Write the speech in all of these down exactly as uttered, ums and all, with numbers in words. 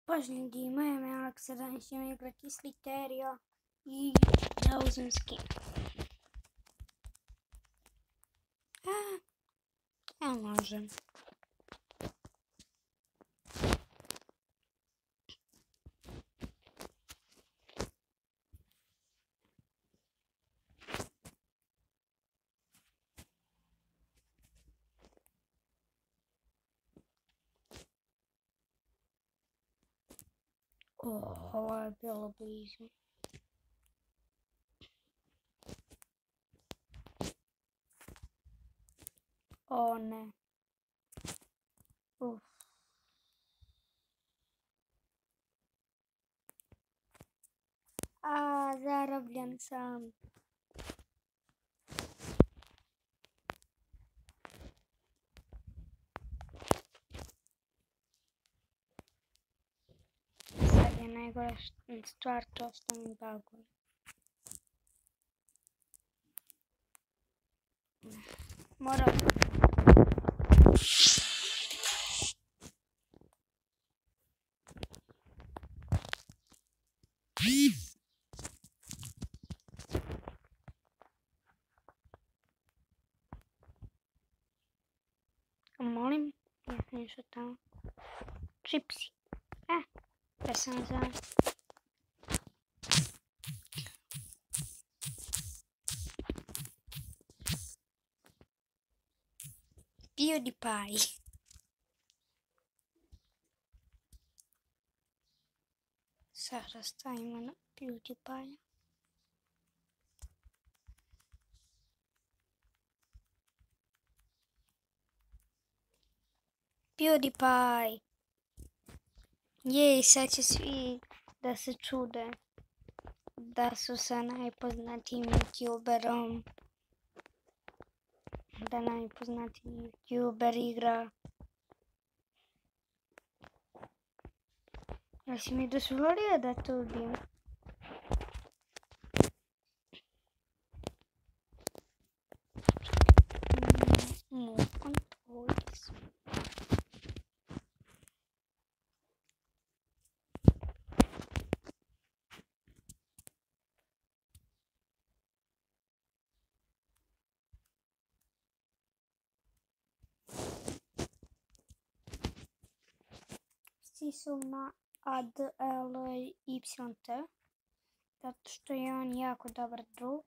Pozdrav ljudi, moje ime je Aleksa, danas ćemo igrati Sliterio i da uzmem skin. A, ja možem. O, ovo je bilo blizu. O ne. Uf. A, zarobljen sam. Sad je najgora stvar, to što mi baguje. Moram. Molim, ja sam išao tamo. Čipsi. E, ja sam za... PewDiePie. Sada stavimo na PewDiePie. PewDiePie. Jej, sad će svi da se čude da su sa najpoznatijim YouTuberom. Da najpoznatiji YouTuber igra. Jesi mi dozvolio da to ubijem? No, kontroli su. Svi su na A D L Y T, zato što je on jako dobar drug.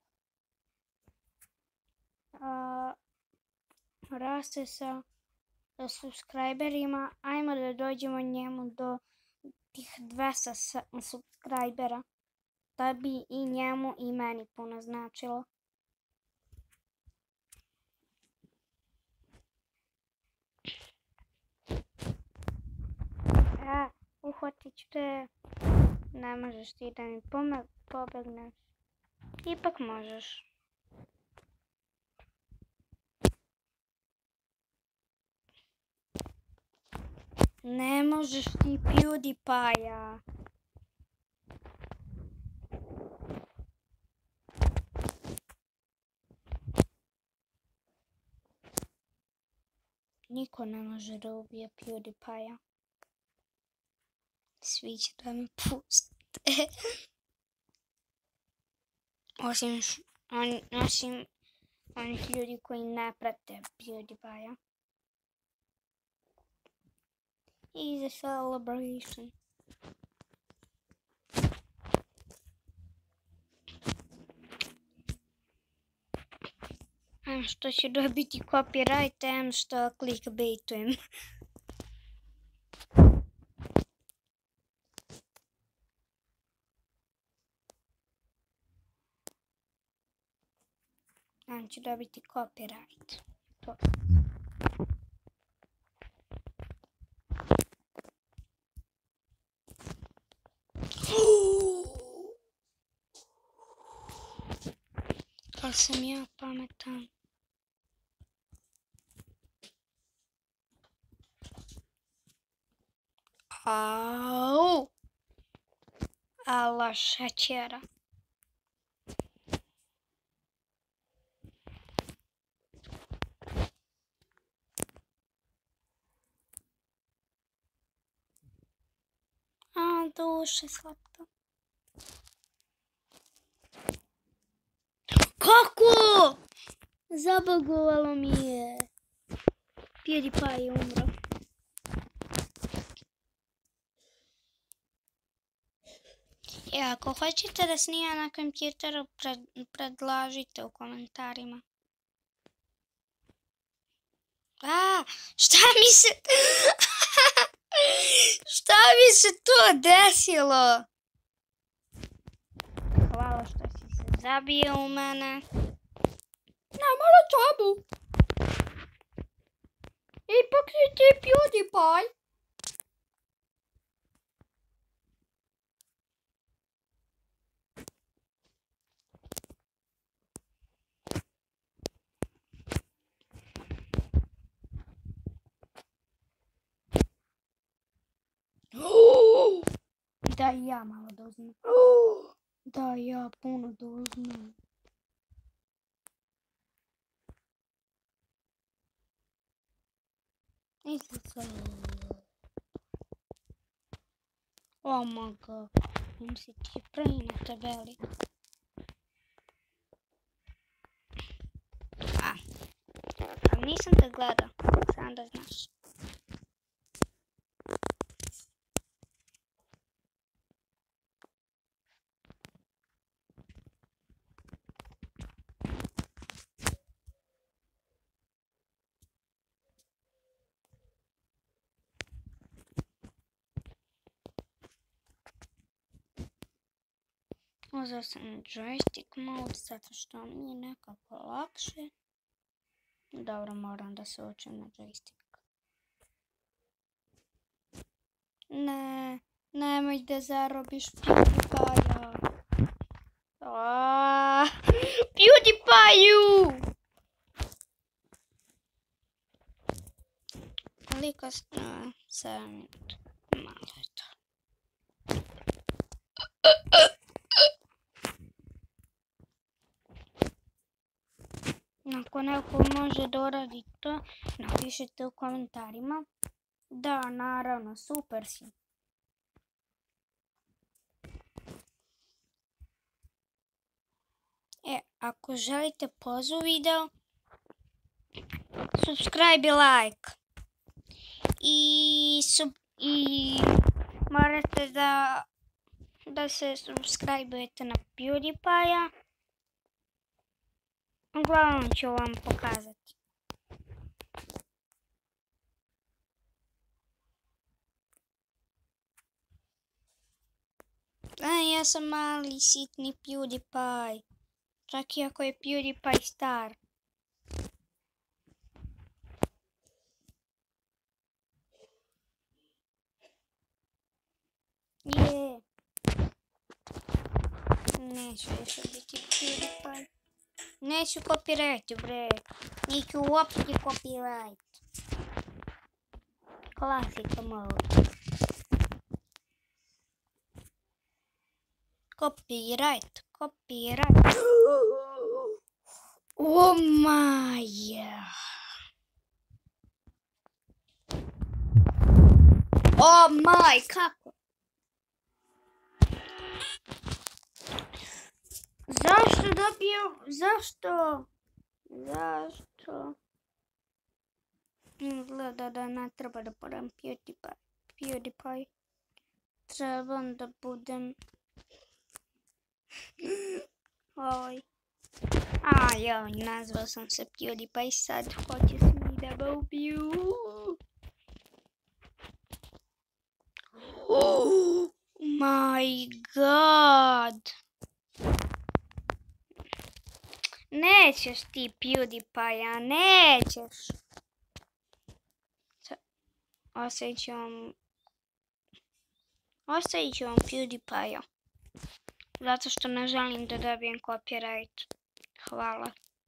A, raste sa subscriberima, ajmo da dođemo njemu do tih dvesta subscribera, da bi i njemu i meni puno značilo. A, uhvatit ću te. Ne možeš ti da mi pobegneš. Ipak možeš. Ne možeš ti PewDiePie-a. Niko ne može da ubije PewDiePie-a. Svi će da me puste. Osim, on, osim onih ljudi koji ne prate PewDiePie-a. Easy celebration. Em što će dobiti copyright, em što clickbaitujem. Em će dobiti copyright. To. Ali sam ja pametan. Au! Ala šećera. duše slatka. Kako? Zabagovalo mi je. PewDiePie je umro. E, ako hoćete da snimam na kompjuteru, pred, predlažite u komentarima. A, šta mi se... šta mi se to desilo? Hvala što si se zabio u mene. Nema na čemu. Ipak si ti PewDiePie. Da i ja malo da uzmem. Da i ja puno da uzmem. Izlicao. Oh my god. Im si ti prvi na tabeli. A. Ali nisam te gledao. Sam da znaš. Uzeo sam joystick mode zato što mi je nekako lakše. Dobro, moram da se učim na joystick. Ne, nemoj da zarobiš PewDiePie-a. PewDiePie-u! Koliko s... sedam minuta. Malo je to. Ako neko može da uradi to, napišite u komentarima. Da, naravno, super si. E, ako želite pozu video, subscribe i like. I, sub, i morate da, da se subscribe-ujete na PewDiePie-a. Uglavnom ću vam pokazati. A, ja sam mali, sitni PewDiePie. Čak i ako je PewDiePie star. Je. Neću više biti PewDiePie. Neću copyright, bre. Neću uopće copyright. Klasika mode. Copyright, copyright. Oh my. Oh my, kako? Zašto dobio? Zašto? Zašto? Izgleda da ne treba da budem PewDiePie. PewDiePie. Trebam da budem... Oj. A joj, nazvao sam se PewDiePie, sad hoće svi da ga ubiju. Oh my god. Nećeš ti PewDiePie-a, nećeš. Ostavit ću vam... Ostavit ću vam PewDiePie-a. Zato što ne želim da dobijem copyright. Hvala.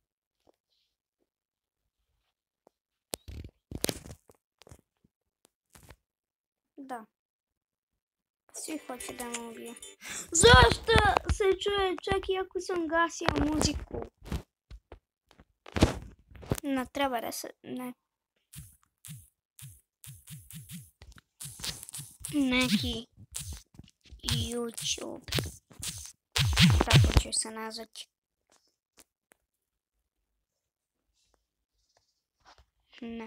Da. Svi hoće da me ubije. Zašto se čuje čak i ako sam gasio muziku? Ne treba da se... Ne. Neki YouTube. Tako ću se nazvati. Ne.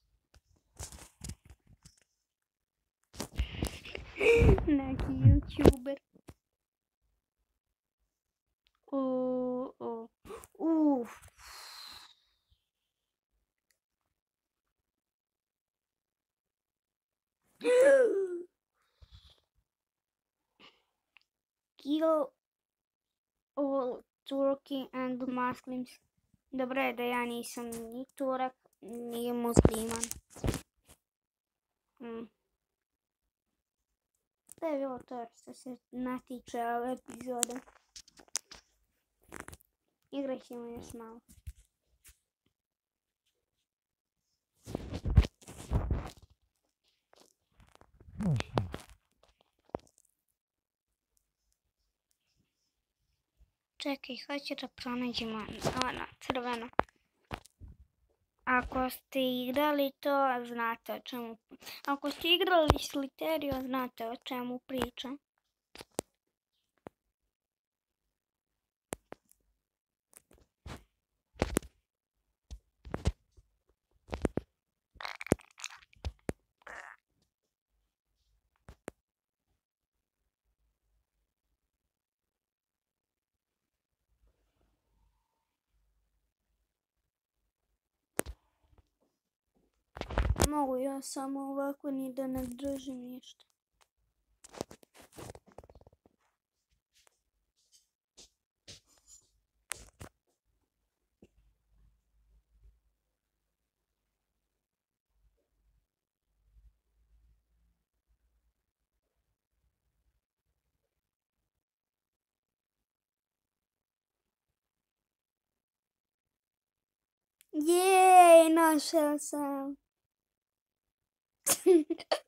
Neki YouTuber. O, o. Uf. Kill all Turkey and Muslims. Dobro je da ja nisam ni Turak, ni musliman. Mm. To je bilo to što se natiče ove epizode. Igrat ćemo još malo. Čekaj, hoću da pronađemo ono crveno. Ako ste igrali to, znate o čemu... Ako ste igrali Sliterio, znate o čemu pričam. Mogu ja samo ovako ni da ne držim ništa. Jej, našao sam.